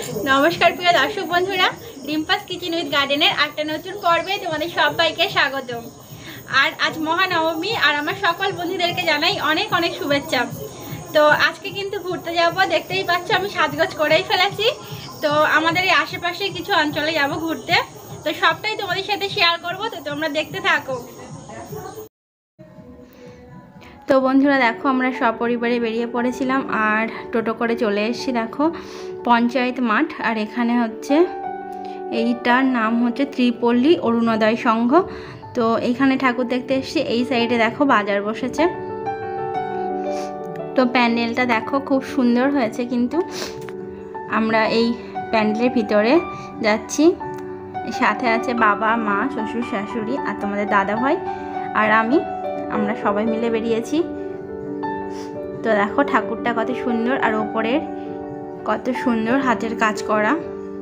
नमस्कार प्रिय दर्शक बंधुरा रिम्पास किचेन उइथ गार्डेनेर आरेकटा नतून पर्वे तोमादेर सबाइके स्वागतम। और आज महानवमी और आमार सकल बंधुदेरके जानाई अनेक अनेक शुभेच्छा। तो आज के किन्तु घुरते जाबो, देखतेई पाচ্ছ आमि साजगोज करेई फेलेछि। तो आमादेर एई आशेपाशे किछु अंचले जाबो घुरते, तो सबटाई तोमादेर साथे शेयार करब। तो तोमरा देखते थाको। तो बंधुरा देखो आमरा सपरिवारे बेरिये पड़ेछिलाम और टोटो करे चले एसेछि देखो पंचायत माठ। और एखाने होच्छे एइटार नाम होच्छे त्रिपल्ली अरुणोदय संघ। तो एखाने ठाकुर देखते एसेछि। एई साइडे देखो बाजार बसेছে। तो প্যান্ডেলটা देखो खूब सुंदर হয়েছে। কিন্তু আমরা এই প্যান্ডেলের ভিতরে যাচ্ছি, সাথে আছে বাবা মা শ্বশুর শাশুড়ি আর তোমাদের দাদা ভাই আর আমরা সবাই মিলে বেরিয়েছি। তো দেখো ঠাকুরটা কত সুন্দর আর উপরের কত সুন্দর হাতের কাজ করা।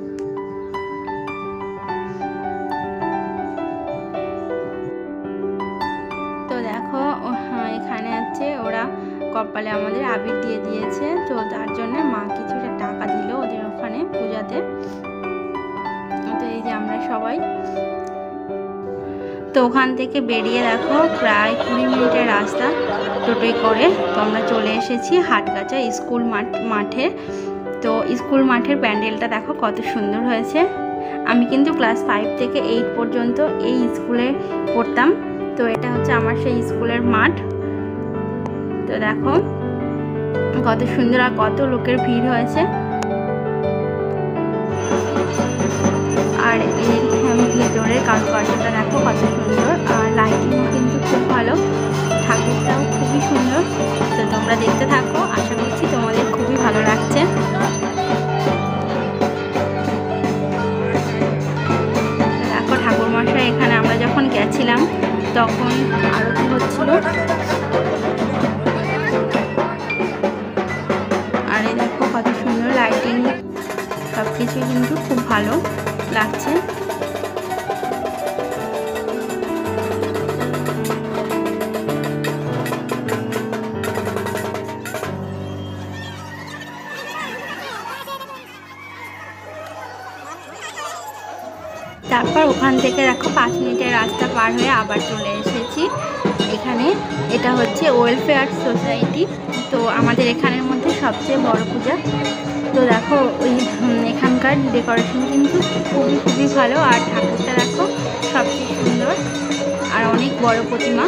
তো দেখো এখানে আছে ওরা কপালে আমাদের আবির দিয়ে দিয়েছে। তো তার জন্য মা কিছুটা টাকা দিল ওদের ওখানে পূজাতে। তো এই যে আমরা সবাই তো ওখান থেকে বেরিয়ে দেখো প্রায় 20 মিনিটের রাস্তা টোটোয় করে তো আমরা চলে এসেছি হাটগাছা স্কুল মাঠে। তো স্কুল মাঠের প্যান্ডেলটা দেখো কত সুন্দর হয়েছে। আমি কিন্তু ক্লাস 5 থেকে 8 পর্যন্ত এই স্কুলে পড়তাম। তো এটা হচ্ছে আমার সেই স্কুলের মাঠ। তো দেখো কত সুন্দর আর কত লোকের ভিড় হয়েছে। আর এর ভিতরের কারুকার্যটা দেখো কত সুন্দর আর লাইটিংও কিন্তু খুব ভালো, ঠাকুরটাও খুবই সুন্দর। তো তোমরা দেখতে থাকো, আশা করছি তোমাদের খুবই ভালো লাগছে। দেখো ঠাকুর মশাই এখানে আমরা যখন গেছিলাম তখন আরতি হচ্ছিল। আর এই দেখো কত সুন্দর লাইটিং, সব কিছুই কিন্তু খুব ভালো লাগছে। তারপর ওখান থেকে দেখো 5 মিনিটের রাস্তা পার হয়ে আবার চলে এসেছি এখানে। এটা হচ্ছে ওয়েলফেয়ার সোসাইটি। তো আমাদের এখানের মধ্যে সবচেয়ে বড় পূজা। তো দেখো ওই এখানকার ডেকোরেশন কিন্তু খুবই ভালো আর ঠাকুরটা দেখো সবচেয়ে সুন্দর আর অনেক বড় প্রতিমা।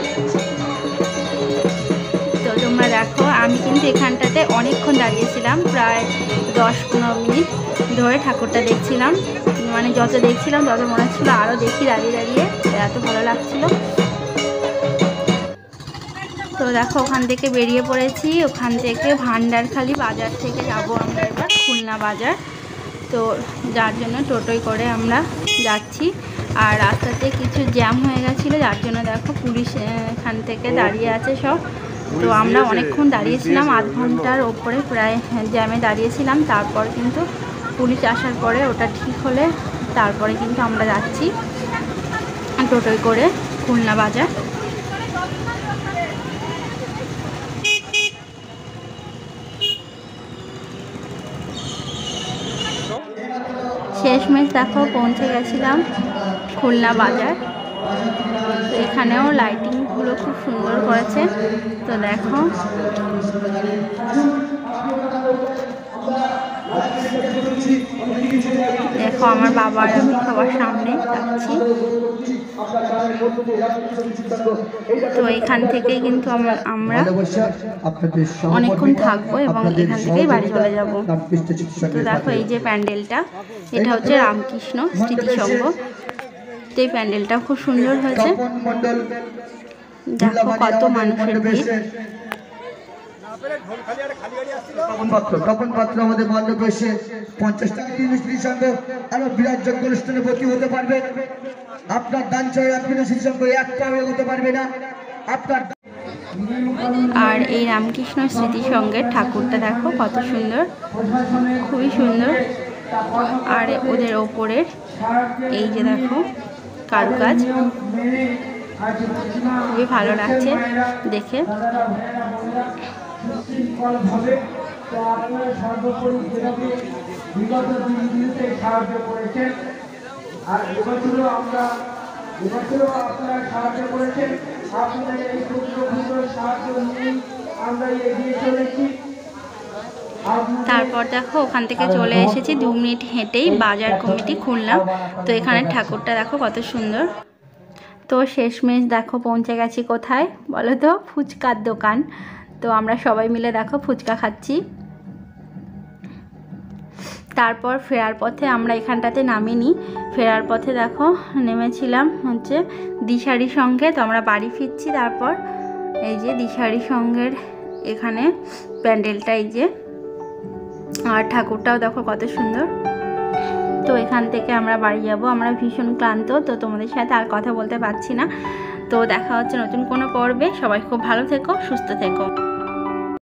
তো তোমরা দেখো আমি কিন্তু এখানটাতে অনেকক্ষণ দাঁড়িয়েছিলাম, প্রায় 10-15 মিনিট ধরে ঠাকুরটা দেখছিলাম। মানে যত দেখছিলাম তত মনে হচ্ছিল আরও দেখি দাঁড়িয়ে দাঁড়িয়ে, এত ভালো লাগছিল। তো দেখো ওখান থেকে বেরিয়ে পড়েছি। ওখান থেকে ভান্ডারখালি বাজার থেকে যাব আমরা এবার খুলনা বাজার। তো যার জন্য টোটোয় করে আমরা যাচ্ছি। আর রাস্তাতে কিছু জ্যাম হয়ে গেছিলো, যার জন্য দেখো পুলিশ এখান থেকে দাঁড়িয়ে আছে সব। তো আমরা অনেকক্ষণ দাঁড়িয়েছিলাম, আধ ঘন্টার ওপরে প্রায় জ্যামে দাঁড়িয়েছিলাম। তারপর কিন্তু পুলিশ আসার পরে ওটা ঠিক হলে তারপরে কিন্তু আমরা যাচ্ছি টোটোয় করে খুলনা বাজার। শেষমেশ দেখো পৌঁছে গেছিলাম খুলনা বাজার। তো এখানেও লাইটিংগুলো খুব সুন্দর করেছে। তো দেখো দেখো আমার বাবা আর আমি সবার সামনে যাচ্ছি। তো এখান থেকেই কিন্তু আমরা অনেকক্ষণ থাকবো এবং এখান থেকেই বাড়ি চলে যাব। তো দেখো এই যে প্যান্ডেলটা, এটা হচ্ছে রামকৃষ্ণ স্মৃতিসংঘ। তো এই প্যান্ডেলটা খুব সুন্দর হয়েছে। দেখো কত মানুষের ভিড়। তপন পাত্র আমাদের মণ্ডপে এসে 50 টাকা দিয়ে স্মৃতিসংঘ আরো বিরাটযোগ্য অনুষ্ঠানে ভর্তি হতে পারবে। আপনার দান চাই আপনি স্মৃতিসংঘ একটা হতে পারবে না আপনার। আর এই রামকৃষ্ণ স্মৃতিসংঘের ঠাকুরটা দেখো কত সুন্দর, খুবই সুন্দর। আর ওদের ওপরের এই যে দেখো কারুকাজ খুবই ভালো লাগছে দেখে। সুশৃঙ্খলভাবে তো আপনারা সর্বোপরি যেভাবে বিগত দিনগুলিতে সাহায্য করেছেন, আর এবছরও আপনারা সাহায্য করেছেন। আপনাদের এই ক্ষুদ্র ক্ষুদ্র সাহায্য নিয়েই আমরা এগিয়ে চলেছি। তারপর দেখো ওখান থেকে চলে এসেছি 2 মিনিট হেঁটেই বাজার কমিটি খুলনা। তো এখানে ঠাকুরটা দেখো কত সুন্দর। তো শেষমেশ দেখো পৌঁছে গেছি কোথায় বলো তো, ফুচকার দোকান। তো আমরা সবাই মিলে দেখো ফুচকা খাচ্ছি। তারপর ফেরার পথে আমরা এখানটাতে নামিনি, ফেরার পথে দেখো নেমেছিলাম হচ্ছে দিশারি সঙ্গে। তো আমরা বাড়ি ফিরছি। তারপর এই যে দিশারি সঙ্গের এখানে প্যান্ডেলটা, এই যে, আর ঠাকুরটাও দেখো কত সুন্দর। তো এখান থেকে আমরা বাড়ি যাব। আমরা ভীষণ ক্লান্ত, তো তোমাদের সাথে আর কথা বলতে পারছি না। তো দেখা হচ্ছে নতুন কোনো পর্বে। সবাই খুব ভালো থেকো, সুস্থ থেকো।